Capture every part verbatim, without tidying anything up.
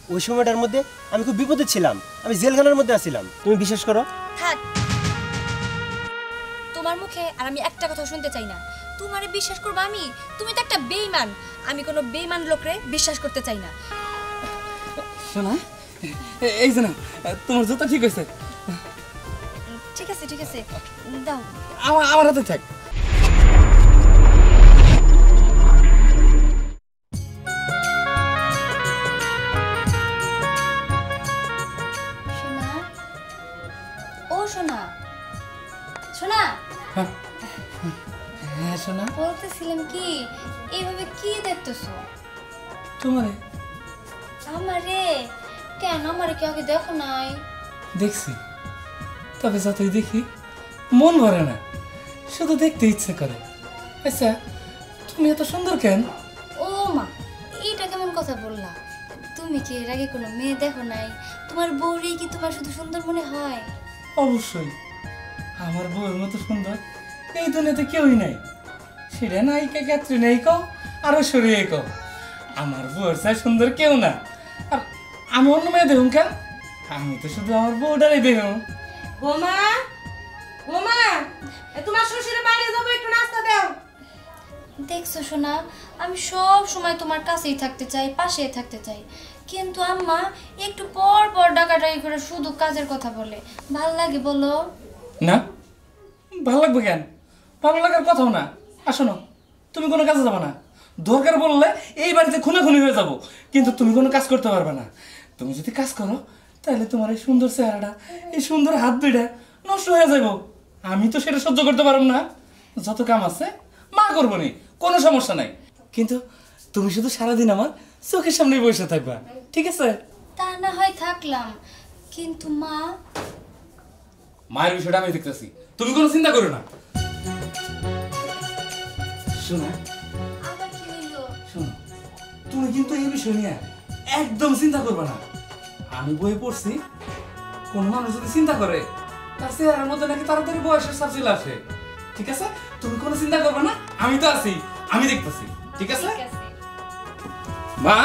ওই সময়টার মধ্যে আমি খুব বিপদে ছিলাম, আমি জেলখানার মধ্যে আছিলাম। তুমি বিশ্বাস করো? থাক, তোমার মুখে আর আমি একটা কথা শুনতে চাই না। তোমারে বিশ্বাস করবো আমি? তুমি তো একটা বেঈমান। আমি কোনো বেঈমান লোকরে বিশ্বাস করতে চাই না। শোনা, এই যে না, তোমার জুতা ঠিক হয়েছে। ঠিক আছে ঠিক আছে, দাও। আমার আমার হাতে থাক। সোনা, ও সোনা, সোনা। হ্যাঁ সোনা, বলতেছিলাম কি, এইভাবে কি দেখতেছো? তোমারে। আমারে? কেন, আমারে কি আগে দেখো নাই? দেখছি, তবে যতই দেখি মন ভরে না, শুধু দেখতে ইচ্ছে করে। আচ্ছা, তুমি এত সুন্দর কেন? ও মা, এইটা কেমন কথা বললা? তুমি কি এর আগে কোনো মেয়ে দেখো নাই? তোমার বউরে কি তোমার শুধু সুন্দর মনে হয়? অবশ্যই, আমার বউয়ের মতো সুন্দর এই দুনিয়াতে কেউই নাই। সেটা নায়িকা ক্যাটরিনাই কও আর ঐশ্বরিয়া কও, আমার বউয়ের চাই সুন্দর কেউ না। আর আমি অন্য মেয়ে দেখুন কেন? আমি তো শুধু আমার বউটারই দেখুন। বোমা, বোমা, তোমার শ্বশুরের বাইরে যাবো, একটু নাস্তা দাও। দেখছো সোনা, আমি সব সময় তোমার কাছেই থাকতে চাই, পাশেই থাকতে চাই, কিন্তু আম্মা একটু পর পর ডাকাডাকি করে শুধু কাজের কথা বলে। ভাল লাগে বলো? না, ভালো লাগবে কেন? ভালো লাগার কথাও না। আসো না, তুমি কোনো কাজে যাবে না। দরকার বললে এই বাড়িতে খুনাখুনি হয়ে যাব, কিন্তু তুমি কোনো কাজ করতে পারবে না। তুমি যদি কাজ করো তাহলে তোমার এই সুন্দর চেহারাটা, এই সুন্দর হাত দুইটা নষ্ট হয়ে যাব। আমি তো সেটা সহ্য করতে পারব না। যত কাম আছে মা করবো নি, কোনো সমস্যা নাই, কিন্তু তুমি শুধু সারাদিন আমার চোখের সামনে বসে থাকবা, ঠিক আছে? তা না হয় থাকলাম, কিন্তু মা। মায়ের বিষয়টা আমি দেখতেছি, তুমি কোনো চিন্তা করো না। শোনো, আবার কি হইলো? শোনো, তুমি কিন্তু এই বিষয় নিয়ে একদম চিন্তা করবে না। আমি বইয়ে পড়ছি, কোন মানুষ যদি চিন্তা করে তার চেহারার মধ্যে নাকি তাড়াতাড়ি বয়সের সাপ চলে আসে। ঠিক আছে, তুমি কোনো চিন্তা করবে না, আমি তো আছি, আমি দেখতেছি, ঠিক আছে? ঠিক আছে। মা,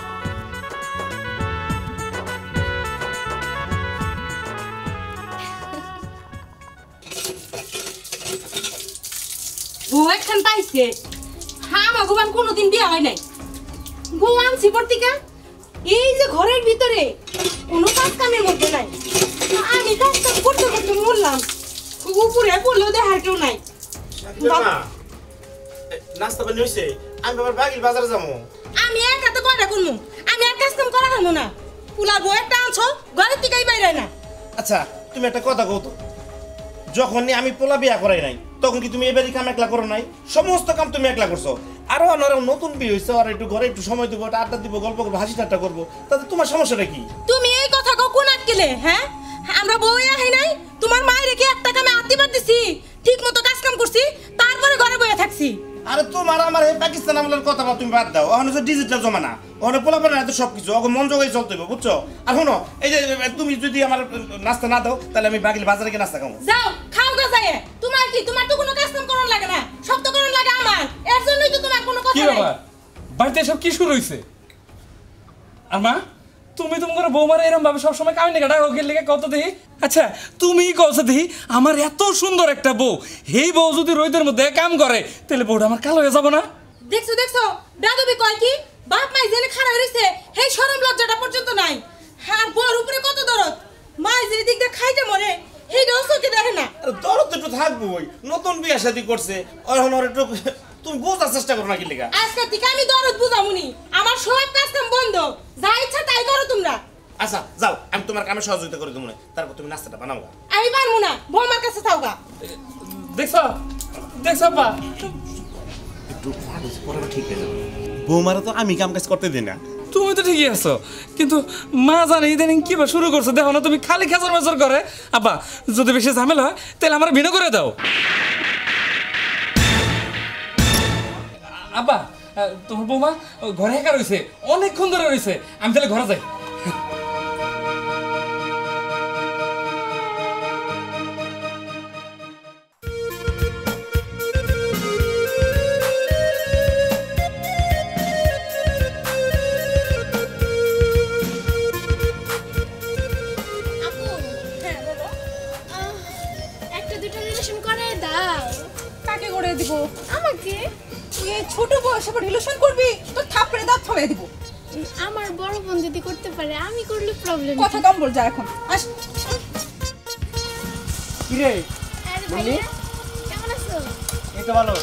বউ একখান পাইছে। হ্যাঁ, আমার গোবান কোনোদিন বিয়ে হয় নাই। বউ আনছি পর্তিকা, এই যে ঘরের ভিতরে কোনো কাজ কামের মধ্যে নাই। আমি কাজ কাম করতে করতে মরলাম, উপরে পড়লেও দেখার কেউ নাই। নাস্তা পানি হয়েছে? আমি আবার বাগিল বাজারে যাবো। আমি এক হাতে কয়টা করবো? আমি আর কাজ কাম করা হবো না। পুলা বউ একটা আনছো, ঘরের থেকেই বাইরে না। আচ্ছা, তুমি একটা কথা কও তো, যখন আমি পোলা বিয়া করাই নাই তখন কি তুমি এবারই কাম একলা করো নাই? সমস্ত কাম তুমি একলা করছো। আরো আরো নতুন বিয়ে হয়েছে, আর একটু ঘরে একটু সময় দিব, আড্ডা দিব, গল্প করবো, হাসি ঠাট্টা করবো, তাতে তোমার সমস্যাটা কি? তুমি এই কথা কও কোন আটকেলে? হ্যাঁ, আমরা বউ আহি নাই, তোমার মায়ের কি একটা কামে হাতি বার দিছি, ঠিক মতো কাজ কাম করছি, তারপরে ঘরে বসে থাকছি। আরে তোমার আমার এই পাকিস্তান আমলের কথা তুমি বাদ দাও, ওখানে যে ডিজিটাল জমানা, ওখানে পোলা পারে না তো সবকিছু ওকে মন জোগাই চলতে হবে, বুঝছো? আর শোনো, এই যে তুমি যদি আমার নাস্তা না দাও তাহলে আমি বাগিল বাজারে গিয়ে নাস্তা খাবো। যাও খাও গা যায়। তোমার কি, তোমার তো কোনো কাজ কাম করার লাগে না, সব তো করার লাগে আমার। এর জন্যই তো তোমার কোনো কথা কি নাই। বাবা, বাড়িতে সব কি শুরু হইছে? আর মা, তুমি তোমার বৌমার এরকম ভাবে সবসময় কামিনী কাটা ওকে লেগে কত দেখি? আচ্ছা, তুমি কত দেখি আমার এত সুন্দর একটা বউ, এই বউ যদি রোদের মধ্যে কাম করে তাহলে বউটা আমার কালো হয়ে যাবো না? দেখছো দেখছো, দাদুবি কয় কি, বাপ মাই জেনে খারাপ হইছে, সেই শরম লজ্জাটা পর্যন্ত নাই। আর বউর উপরে কত দরদ, মাই যে দিক দিয়ে খাইতে মরে, এইটাও চোখে দেখে না। আরে দরদ তো একটু থাকবোই, নতুন বিয়ে শাদী করছে, এখন ওর একটু তুমি বোঝার চেষ্টা করো না কি লেগা? আজকে থেকে আমি দরদ বুঝামুনি, আমার সব কাজ কাম বন্ধ, যা ইচ্ছা তাই করো তোমরা। আচ্ছা যাও, আমি তোমার কামে সহযোগিতা করে দেবো, তারপর তুমি নাস্তাটা বানাও। আমি পারবো না, বৌমার কাছে থাও গা। দেখছো দেখছো বা, একটু পড়াটা ঠিক হয়ে যাবে। বৌমারা তো আমি কাম কাজ করতে দিই না। তুমি তো ঠিকই আছো, কিন্তু মা জানে ইদানিং কি বা শুরু করছো, দেখো না তুমি খালি খেচর মেচর করে। আব্বা, যদি বেশি ঝামেলা হয় তাহলে আমার ভিন্ন করে দাও। আব্বা, তোমার বৌমা ঘরে একা রয়েছে, অনেকক্ষণ ধরে রয়েছে, আমি তাহলে ঘরে যাই। বয়সে আবার রিলেশন করবি তো থাপড়ে দাঁত ফেলে দিব। আমার বড় বোন যদি করতে পারে আমি করলে প্রবলেম কথা কম বল, যা এখন আস। কি রে? আরে ভাইয়া কেমন আছো? এই তো ভালো।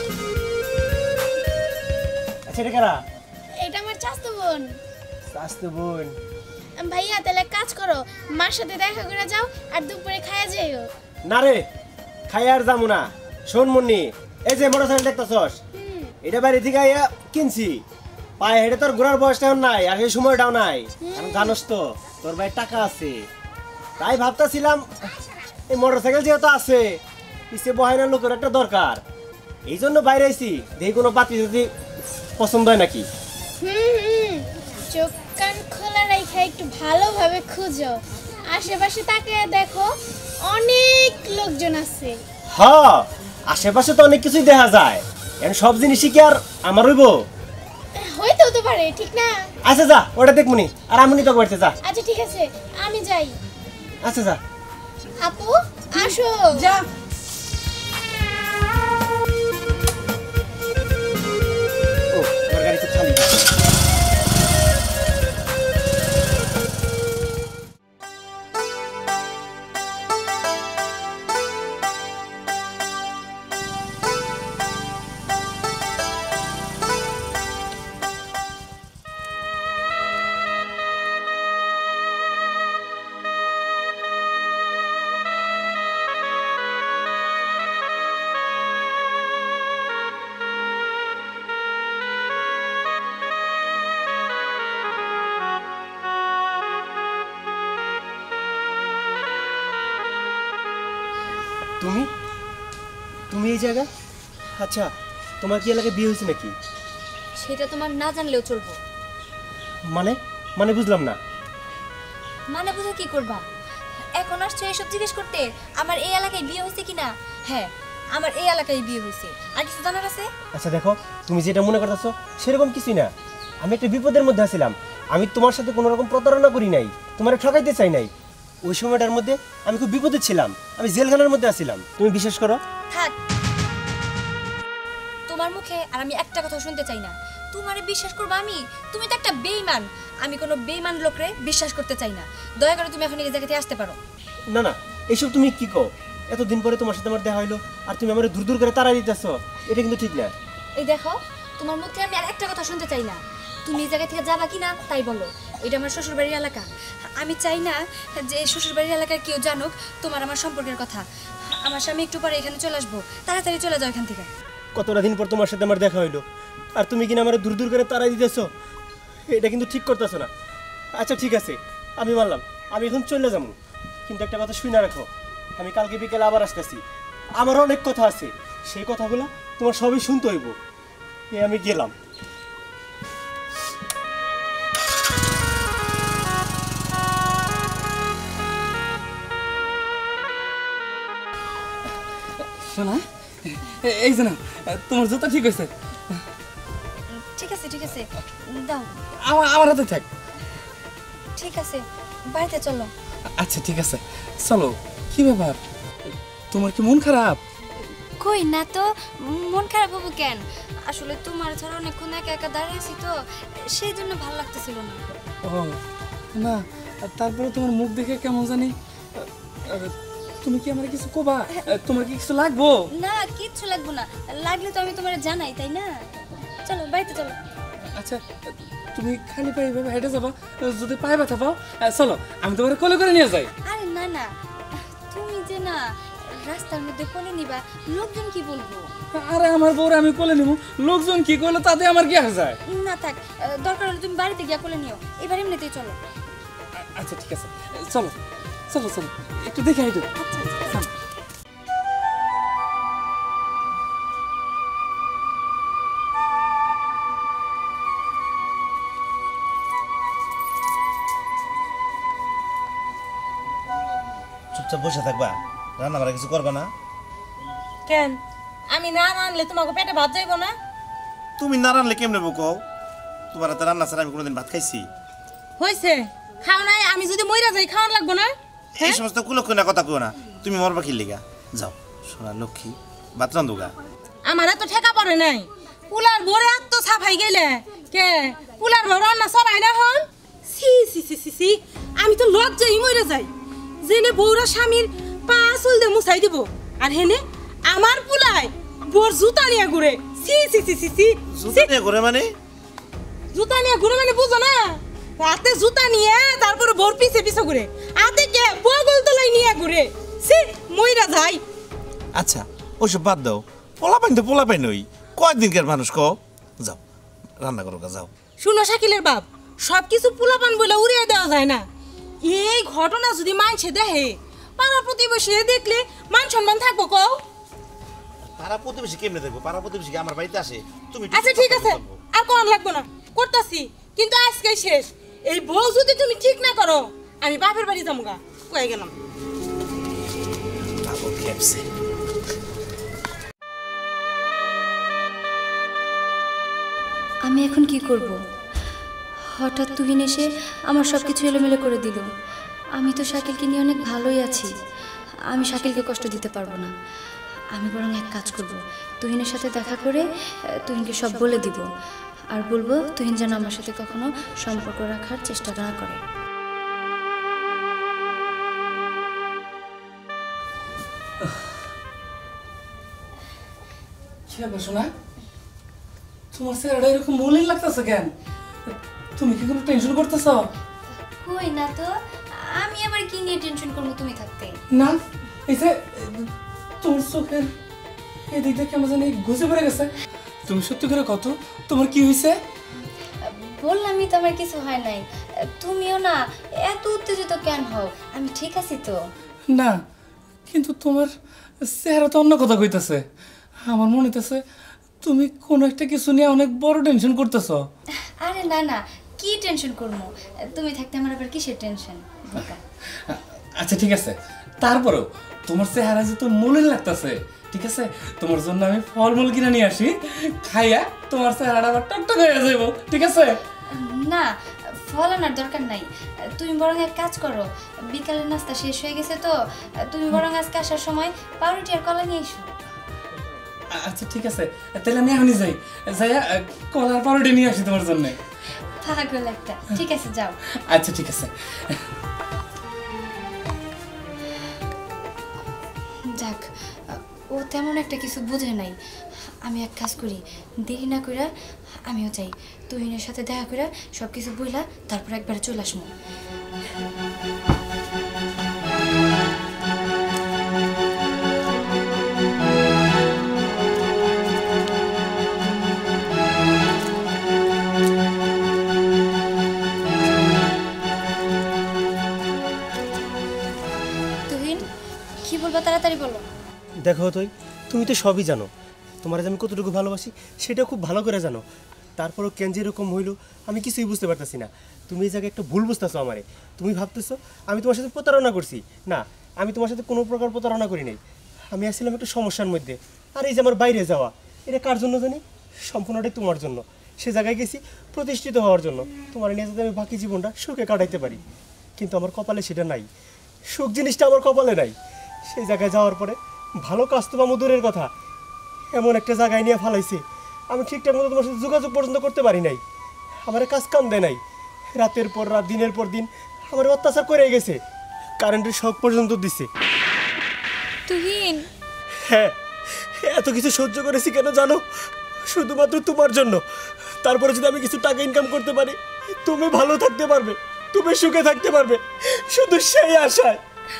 আচ্ছা এটা কারা? এটা আমার চাচতো বোন। চাচতো বোন? ভাইয়া তাহলে এক কাজ করো, মার সাথে দেখা করে যাও আর দুপুরে খায়া যাইও। না রে, খাই আর যাবো না। শোন মুন্নি, এই যে মোটরসাইকেল দেখতেছস, এটা বাড়ি থেকে আইয়া কিনছি। পায়ে হেঁটে তোর ঘোরার বয়সটাও নাই আর সেই সময়টাও নাই। এখন জানোস তো তোর ভাই টাকা আছে, তাই ভাবতেছিলাম এই মোটরসাইকেল যেহেতু আছে পিছে বহাইনার লোকের একটা দরকার, এই জন্য বাইরে আইছি। দেখি কোনো বাতি যদি পছন্দ হয় নাকি। হুম হুম চোখ কান খোলা রাখা একটু ভালোভাবে খুঁজো, আশেপাশে তাকিয়ে দেখো অনেক লোকজন আছে। হ্যাঁ, আশেপাশে তো অনেক কিছুই দেখা যায়, এখন সব জিনিসই কি আর আমার হইব? হয়তো হতে পারে, ঠিক না? আচ্ছা যা, ওটা দেখমুনি। আর আমনি তো করতে যা। আচ্ছা ঠিক আছে আমি যাই। আচ্ছা যা। আপু আসো। যা। ও, আমার গাড়ি তো খালি। তুমি তুমি এই জায়গা? আচ্ছা, তোমার কি এলাকায় বিয়ে হয়েছে নাকি? সেটা তোমার না জানলেও চলবো। মানে মানে বুঝলাম না। মানে বুঝে কি করবা? এখন আসছো এসব জিজ্ঞেস করতে আমার এই এলাকায় বিয়ে হয়েছে কিনা? হ্যাঁ, আমার এই এলাকায় বিয়ে হয়েছে। আর কিছু জানার আছে? আচ্ছা দেখো, তুমি যেটা মনে করতেছো সেরকম কিছুই না। আমি একটা বিপদের মধ্যে আছিলাম, আমি তোমার সাথে কোনো রকম প্রতারণা করি নাই, তোমার ঠকাইতে চাই নাই। ওই সময়টার মধ্যে আমি খুব বিপদে ছিলাম, আমি জেলখানার মধ্যে আছিলাম। তুমি বিশ্বাস করো? থাক, তোমার মুখে আর আমি একটা কথা শুনতে চাই না। তোমারে বিশ্বাস করবো আমি? তুমি তো একটা বেঈমান। আমি কোনো বেঈমান লোকরে বিশ্বাস করতে চাই না। দয়া করে তুমি এখন এই জায়গাতে আসতে পারো। না না, এইসব তুমি কি কো? এতদিন পরে তোমার সাথে আমার দেখা হইলো আর তুমি আমার দূর দূর করে তাড়াই দিতেছ, এটা কিন্তু ঠিক না। এই দেখো, তোমার মুখে আমি আর একটা কথা শুনতে চাই না। তুমি এই জায়গা থেকে যাবা কিনা তাই বলো। এটা আমার শ্বশুরবাড়ির এলাকা। আমি চাই না যে শ্বশুরবাড়ির এলাকার কেউ জানুক তোমার আমার সম্পর্কের কথা। আমার স্বামী একটু পরে এখানে চলে আসবো, তাড়াতাড়ি চলে যাও এখান থেকে। কতটা দিন পর তোমার সাথে আমার দেখা হইলো আর তুমি কিনা আমার দূর দূর করে তাড়াই দিতেছ, এটা কিন্তু ঠিক করতেছো না। আচ্ছা ঠিক আছে, আমি মানলাম, আমি এখন চলে যাবো, কিন্তু একটা কথা শুনে রাখো, আমি কালকে বিকেলে আবার আসতেছি। আমার অনেক কথা আছে, সেই কথাগুলো তোমার সবই শুনতে হইব। এ আমি গেলাম। শোনা, এই যে না, তোমার জুতা ঠিক হয়েছে। ঠিক আছে ঠিক আছে, দাও। আমার আমার হাতে থাক। ঠিক আছে, বাড়িতে চলো। আচ্ছা ঠিক আছে, চলো। কি ব্যাপার, তোমার কি মন খারাপ? কই না তো, মন খারাপ হবো কেন? আসলে তোমার ছাড়া অনেকক্ষণ একা একা দাঁড়িয়ে আছি তো, সেই জন্য ভালো লাগতেছিল না। ও না, তারপরে তোমার মুখ দেখে কেমন জানি। তুমি কি আমার কিছু কোবা? তোমার কি কিছু লাগবো? না, কিচ্ছু লাগবো না। লাগলে তো আমি তোমার জানাই, তাই না? চলো বাড়িতে চলো। আচ্ছা, তুমি খালি পায়ে এভাবে হেঁটে যাবা, যদি পায়ে ব্যথা পাও চলো আমি তোমার কোলে করে নিয়ে যাই। আরে না না, তুমি যে না রাস্তার মধ্যে কোলে নিবা, লোকজন কি বলবো? আরে আমার বউরে আমি কোলে নিব, লোকজন কি করলো তাতে আমার কি আসে যায়? না থাক, দরকার হলে তুমি বাড়িতে গিয়া কোলে নিও। এবার এমনিতেই চলো। আচ্ছা ঠিক আছে, চলো চলো চলো, একটু দেখে হাইটো। আচ্ছা আচ্ছা। চুপচাপ বসে থাকবা, রান্না বাড়া কিছু করবা না? কেন আমি না রানলে তোমাকে পেটে ভাত যাইব না? তুমি না রানলে কেমনে বকো? তোমার হাতে রান্না ছাড়া আমি কোনোদিন ভাত খাইছি? হইছে খাও নাই, আমি যদি মইরা যাই খাওয়ান লাগবো না? এই সমস্ত কুলক্ষণা কথা কো না, তুমি মরবা কি লিগা? যাও সোনা লক্ষ্মী, ভাত রান্ধুগা। আমার এত ঠেকা পড়ে নাই, পুলার ভরে আত্ম ছাপাই গেলে কে পুলার ভর রান্না সরাই না হন সি সি সি সি সি আমি তো লজ্জাই মরে যাই জেনে বউরা স্বামীর পা চুল দিয়ে মুছাই দেব আর হেনে আমার পুলাই বোর জুতা নিয়ে ঘুরে সি সি সি সি সি জুতা নিয়ে ঘুরে মানে জুতা নিয়ে ঘুরে মানে বুঝো না হাতে জুতা নিয়ে তারপরে বোর পিছে পিছে ঘুরে হাতে কে বগল তলাই নিয়ে ঘুরে সি মইরা যাই আচ্ছা ওসব বাদ দাও পোলা পাইন তো পোলা পাইন ওই কয়েকদিনকার মানুষ ক যাও রান্না করো গা, যাও। শুনো শাকিলের বাপ সব কিছু পোলাপান বলে উড়িয়ে দেওয়া যায় না এই ঘটনা যদি মানছে দেখে পাড়া প্রতিবেশী দেখলে মান সম্মান থাকবো কও পাড়া প্রতিবেশী কেমনে দেখবো পাড়া প্রতিবেশী কি আমার বাড়িতে আসে তুমি আচ্ছা ঠিক আছে আর কোন লাগবো না করতাছি কিন্তু আজকে শেষ এই বউ যদি তুমি ঠিক না করো আমি বাপের বাড়ি যাবো গা কয়ে গেলাম পাগল খেপছে আমি এখন কি করব? হঠাৎ তুহিন এসে আমার সব কিছু এলোমেলো করে দিল। আমি তো শাকিলকে নিয়ে অনেক ভালোই আছি, আমি শাকিলকে কষ্ট দিতে পারবো না। আমি বরং এক কাজ করব, তুহিনের সাথে দেখা করে তুহিনকে সব বলে দিব আর বলবো তুহিন যেন আমার সাথে কখনো সম্পর্ক রাখার চেষ্টা না করে। কি ব্যাপার শোনা, তোমার চেহারাটা এরকম মলিন লাগতেছে কেন? তুমি কি কোনো টেনশন করতেছ? কই না তো, আমি আবার কি নিয়ে টেনশন করবো তুমি থাকতে? না, এই যে তোমার চোখের এদিক দিয়ে কেমন জানি ঘুষে পড়ে গেছে। তুমি সত্যি করে কত, তোমার কি হয়েছে? বললামই তো আমার কিছু হয় নাই। তুমিও না এত উত্তেজিত কেন হও? আমি ঠিক আছি তো। না, কিন্তু তোমার চেহারা তো অন্য কথা কইতেছে। আমার মনে হইতেছে তুমি কোনো একটা কিছু নিয়ে অনেক বড় টেনশন করতেছ। আরে না না, কি টেনশন করবো? তুমি থাকতে আমার আবার কিসের টেনশন? আচ্ছা ঠিক আছে, তারপরেও তোমার চেহারা যে তো মলিন লাগতেছে, ঠিক আছে, তোমার জন্য আমি ফলমূল কিনে নিয়ে আসি, খাইয়া তোমার চেহারাটা আবার টকটক হয়ে যাবো, ঠিক আছে? না, ফল আনার দরকার নাই। তুমি বরং এক কাজ করো, বিকালের নাস্তা শেষ হয়ে গেছে তো, তুমি বরং আজকে আসার সময় পাউরুটি আর কলা নিয়ে এসো। আচ্ছা ঠিক আছে, তাহলে আমি এখনই যাই, যাইয়া কলার পাউরুটি নিয়ে আসি তোমার জন্য। পাগল একটা। ঠিক আছে, যাও। আচ্ছা ঠিক আছে। যাক, ও তেমন একটা কিছু বুঝে নাই। আমি এক কাজ করি, দেরি না কইরা আমিও যাই, তুহিনের সাথে দেখা কইরা সব কিছু বইলা তারপর একবারে চলে আসবো। তুহিন, কি বলবো তাড়াতাড়ি বলো। দেখো তুই তুমি তো সবই জানো, তোমার যে আমি কতটুকু ভালোবাসি সেটা খুব ভালো করে জানো। তারপরও কেন যে এরকম হইলো আমি কিছুই বুঝতে পারতেছি না। তুমি এই জায়গায় একটা ভুল বুঝতেছো আমারে। তুমি ভাবতেছো আমি তোমার সাথে প্রতারণা করছি। না, আমি তোমার সাথে কোনো প্রকার প্রতারণা করি নাই। আমি আসছিলাম একটু সমস্যার মধ্যে। আর এই যে আমার বাইরে যাওয়া, এটা কার জন্য জানি? সম্পূর্ণটাই তোমার জন্য। সে জায়গায় গেছি প্রতিষ্ঠিত হওয়ার জন্য, তোমার নিয়ে যাতে আমি বাকি জীবনটা সুখে কাটাইতে পারি। কিন্তু আমার কপালে সেটা নাই, সুখ জিনিসটা আমার কপালে নাই। সেই জায়গায় যাওয়ার পরে ভালো কাজ তো পাবো দূরের কথা, এমন একটা জায়গায় নিয়ে ফালাইছে আমি ঠিকঠাক মতো তোমার সাথে যোগাযোগ পর্যন্ত করতে পারি নাই। আমার কাজ কাম দেয় নাই, রাতের পর রাত দিনের পর দিন আমার অত্যাচার করে গেছে, কারেন্টের শক পর্যন্ত দিছে। তুহিন, হ্যাঁ, এত কিছু সহ্য করেছি কেন জানো? শুধুমাত্র তোমার জন্য। তারপরে যদি আমি কিছু টাকা ইনকাম করতে পারি, তুমি ভালো থাকতে পারবে, তুমি সুখে থাকতে পারবে, শুধু সেই আশায়।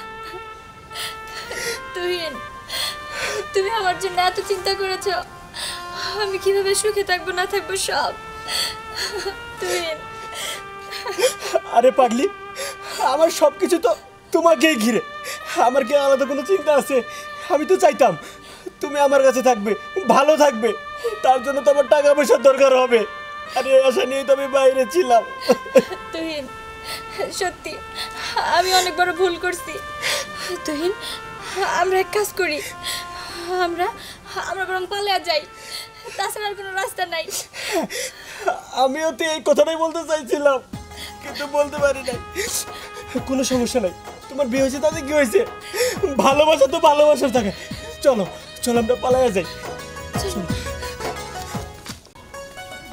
তুহিন, তুমি আমার জন্য এত চিন্তা করেছো, আমি কিভাবে সুখে থাকবো না থাকবো সব। তুহিন, আরে পাগলি, আমার সব কিছু তো তোমাকেই ঘিরে, আমার কি আলাদা কোনো চিন্তা আছে? আমি তো চাইতাম তুমি আমার কাছে থাকবে, ভালো থাকবে, তার জন্য তো আমার টাকা পয়সার দরকার হবে। আরে আশা নিয়ে তো আমি বাইরে ছিলাম। তুহিন, সত্যি আমি অনেক বড় ভুল করছি। তুহিন, আমরা এক কাজ করি, আমরা আমরা বরং পালিয়ে যাই, তাছাড়া আর কোনো রাস্তা নাই। আমিও তো এই কথাটাই বলতে চাইছিলাম, কিন্তু বলতে পারি নাই। কোনো সমস্যা নাই, তোমার বিয়ে হয়েছে তাতে কি হয়েছে? ভালোবাসা তো ভালোবাসার থাকে। চলো চলো আমরা পালাইয়া যাই।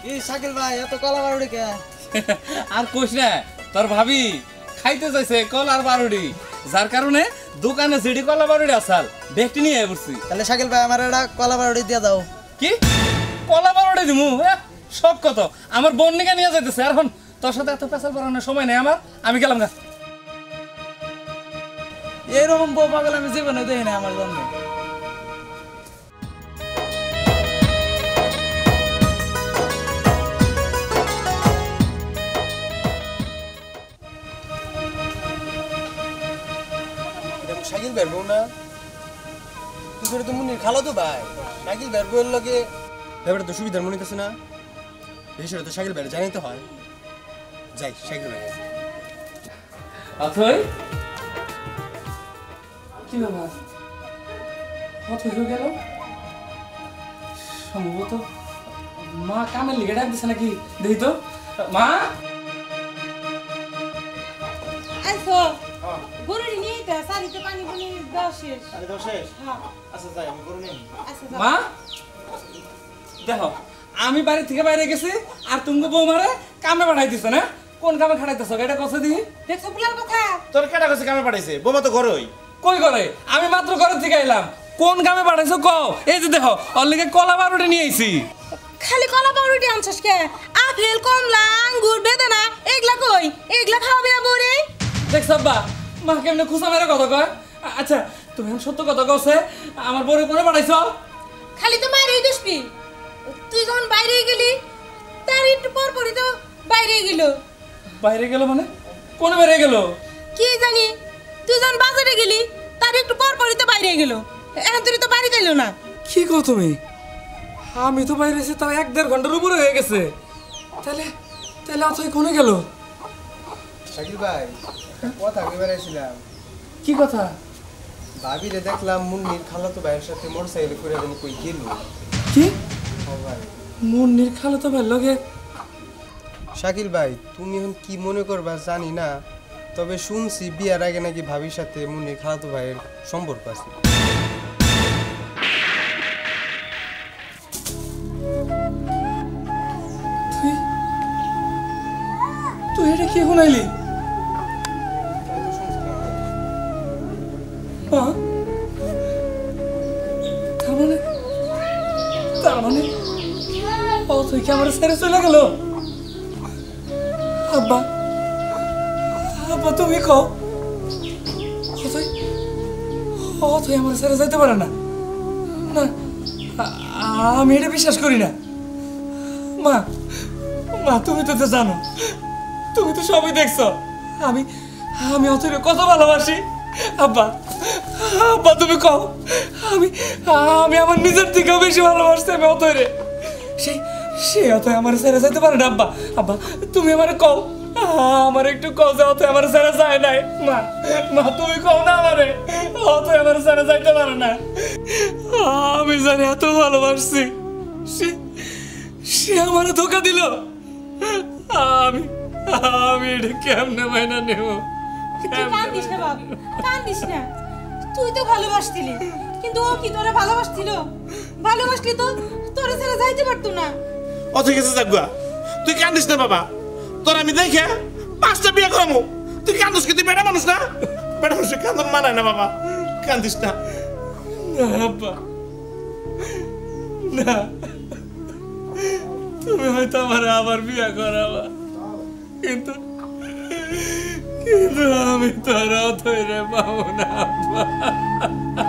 কি শাকিল ভাই এত কলা বারুড়ি কে? আর কোশ না, তোর ভাবি খাইতে চাইছে কলার বারুড়ি, যার কারণে দোকানে জিডি কলা বারুড়ি আসাল ব্যক্তি নিয়ে পড়ছি। তাহলে শাকিল ভাই আমার একটা কলা বারুড়ি দিয়ে দাও। কি কলা বারোটা দিমু? শখ কত, আমার বোন নিকে নিয়ে যাইতেছে। এখন তোর সাথে এত পেশাল পড়ানোর সময় নেই আমার, আমি গেলাম গা। এইরকম বউ পাগল আমি জীবনে দেখি না আমার জন্য। শাকিল ভাই বউ না? তুই তো মুনির খালো তো ভাই। শাকিল ভাই বউয়ের লগে ব্যাপারটা তো সুবিধার মনে হইতেছে না। এই সেটা তো শাকিল ভাই জানাইতে হয়। যাই শাকিল ভাই। অথই কি ব্যাপার, অথই হয়ে গেল? সম্ভবত মা কামের লিগে ডাক দিছে নাকি, দেখি তো। মা আইসো গরুরি নিয়ে তা সারিতে পানি পানি দাও শেষ। আরে দাও শেষ? হ্যাঁ আচ্ছা যাই, আমি করে নিই। আচ্ছা যাও। মা দেখো, আমি বাড়ি থেকে বাইরে গেছি আর তুমি বৌমারে কামে পাঠাই দিছো না? কোন কামে খাটাইতেছো এটা কথা দিই? দেখছো পুলার কথা? তোর কেটা কাছে কামে পাঠাইছে? বোমা তো ঘরই। কই করে? আমি মাত্র ঘর থেকে এলাম। কোন কামে পাঠাইছো কও? এই যে দেখো ওর লিগে কলা বারোটা নিয়ে আইছি। খালি কলা পাউরুটি আনছস কে? আপেল কমলা আঙ্গুর বেদানা এগুলা কই? এগুলা খাওয়াবে না বউরে? দেখছ বা মা কেমনে খুশা মেরে কথা কয়। আচ্ছা তুমি এখন সত্য কথা কছে আমার বউরে করে পাঠাইছো? খালি তো মাইরেই দুষ্পি। তুই যখন বাইরে গেলি তার একটু পর পরই তো বাইরে গেল। বাইরে গেল মানে? কোন বাইরে গেল? কি জানি, তুই যখন বাজারে গেলি তার একটু পর পরই তো বাইরে গেল। এখন তুই তো বাড়িতে এলো না। কি কও তুমি? আমি তো বাইরে এসে তাও এক দেড় ঘন্টার উপরে হয়ে গেছে। তাহলে তাহলে অথই কোনে গেল? শাকিল ভাই কথা কই বেড়াইছিলাম। কি কথা? ভাবিরে দেখলাম মুন্নির খালাতো ভাইয়ের সাথে মোটরসাইকেল করে জানি কই গেল। কি ও ভাই মুন্নির খালো তো ভাই লগে? শাকিল ভাই তুমি এখন কি মনে করবা জানি না, তবে শুনছি বিয়ার আগে নাকি ভাবির সাথে মুন্নির খালাতো ভাইয়ের সম্পর্ক আছে। তুই তুই এটা কি শুনাইলি? হ্যাঁ? তার মানে তার মানে ও তুই কি আমার ছেড়ে চলে গেল? আব্বা আব্বা তুমি কও ও তুই ও তুই আমার ছেড়ে যাইতে পারে না। না আ- আমি এটা বিশ্বাস করি না। মা মা তুমি তো তো জানো, তুমি তো সবই দেখছো। আমি আমি অথই কত ভালোবাসি। আব্বা আব্বা তুমি কও আমি আমি আমার নিজের থেকেও বেশি ভালোবাসছি আমি অথই রে। সেই সে অথই আমার ছেড়ে যাইতে পারে না। আব্বা আব্বা তুমি আমার কও, আমার একটু কও যে অথই আমার ছেড়ে যায় নাই। মা মা তুমি কও না আমারে অথই আমার ছেড়ে যাইতে পারে না। আমি জানি এত ভালোবাসছি, সে সে আমার ধোকা দিল। আমি আমি এটা কেমনে মাইনা নেব? তুই কান্দিস না বাবু, কান্দিস না। তুই তো ভালোবাসতিলি, কিন্তু ও কি তোরে ভালোবাসছিল? ভালোবাসলি তো তোরে ছেড়ে যাইতে পারতো না। অথই গেছে যাগুয়া, তুই কান্দিস না বাবা। তোর আমি দেখে পাঁচটা বিয়ে করামু, তুই কান্দিস কি? তুই বেটা মানুষ না? বেটা মানুষ কান্দন মানায় না বাবা, কান্দিস না। না আব্বা না, তুমি হয়তো আমার আবার বিয়ে করাবা, কিন্তু কিন্তু আমি তোর অথই রে পাবো না আব্বা।